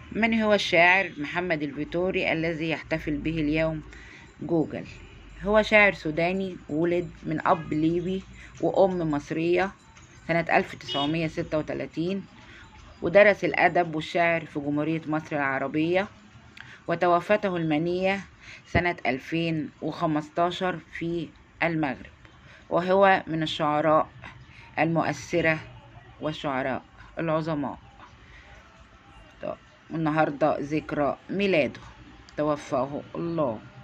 من هو الشاعر محمد الفيتوري الذي يحتفل به اليوم جوجل؟ هو شاعر سوداني، ولد من أب ليبي وأم مصرية سنة 1936، ودرس الأدب والشعر في جمهورية مصر العربية، وتوفته المنية سنة 2015 في المغرب، وهو من الشعراء المؤثرة والشعراء العظماء. النهاردة ذكرى ميلاده، توفاه الله.